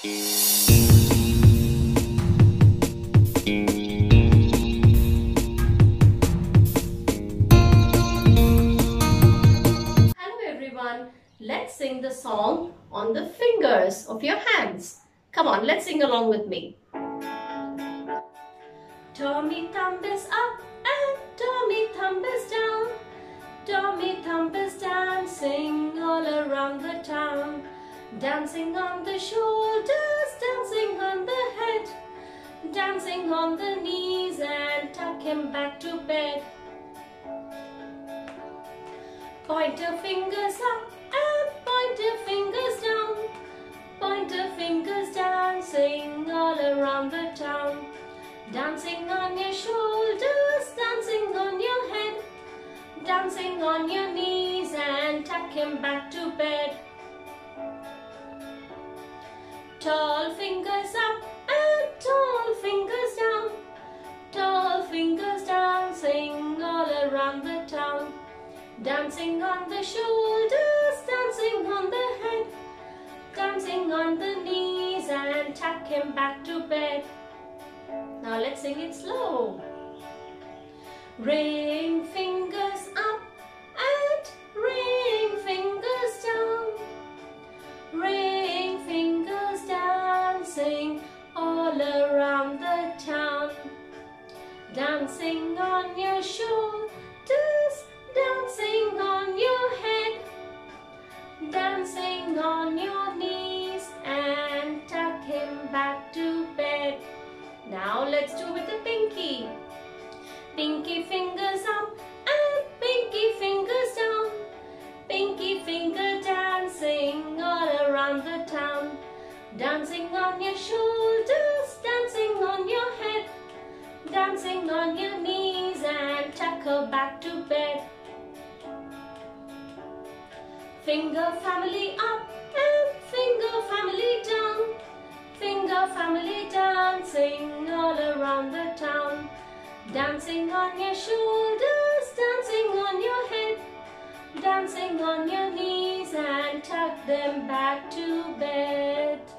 Everyone, let's sing the song on the fingers of your hands. Come on, let's sing along with me. Tommy thumb is up and Tommy thumb is down. Tommy thumb is dancing all around the town. Dancing on the shoulders, dancing on the head, dancing on the knees and tuck him back to bed. Pointer fingers up and pointer fingers down. Pointer fingers dancing all around the town. Dancing on your shoulders, dancing on your head, dancing on your knees and tuck him back to bed. Tall fingers up and tall fingers down. Tall fingers dancing all around the town. Dancing on the shoulders, dancing on the head, dancing on the knees and tuck him back to bed. Now let's sing it slow. Ring fingers up and ring fingers down. Ring fingers dancing all around the town. Dancing on your shoulders, dancing on your head, dancing on your knees and tuck him back to bed. Now let's do with the pinky. Pinky fingers up and pinky fingers down. Pinky finger dancing all around the town. Dancing on your shoulders, dancing on your head, dancing on your knees and tuck her back to bed. Finger family up and finger family down. Finger family dancing all around the town. Dancing on your shoulders, dancing on your head, dancing on your knees and tuck them back to bed.